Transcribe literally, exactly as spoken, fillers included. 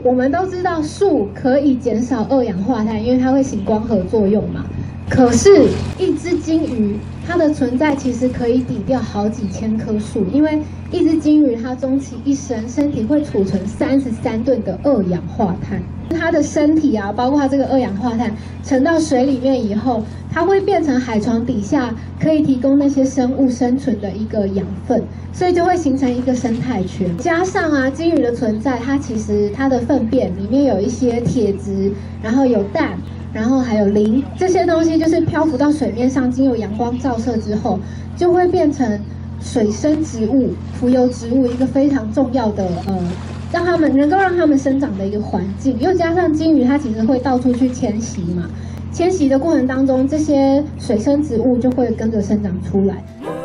我们都知道树可以减少二氧化碳，因为它会行光合作用嘛。可是，一只金鱼它的存在其实可以抵掉好几千棵树，因为一只金鱼它终其一生，身体会储存三十三吨的二氧化碳。它的身体啊，包括它这个二氧化碳沉到水里面以后，它会变成海床底下可以提供那些生物生存的一个养分，所以就会形成一个生态圈。加上啊，金鱼的存在，它其实它的粪便里面有一些铁质，然后有氮。然后还有磷，这些东西就是漂浮到水面上，经由阳光照射之后，就会变成水生植物、浮游植物一个非常重要的呃，让它们能够让它们生长的一个环境。又加上金鱼它其实会到处去迁徙嘛，迁徙的过程当中，这些水生植物就会跟着生长出来。